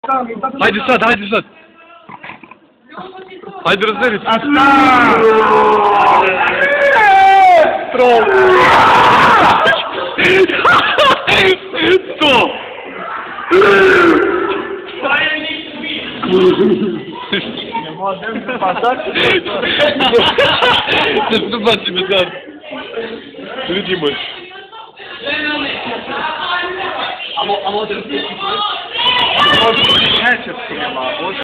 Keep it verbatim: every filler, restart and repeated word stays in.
Haydi Suat, haydi Suat. Haydi Rızır. Aslan! Troll. Stop. Nie możemy wypadać? Zobaczymy zaraz. Widzimy. A może... A może... A może... Nie, się w sumie ma.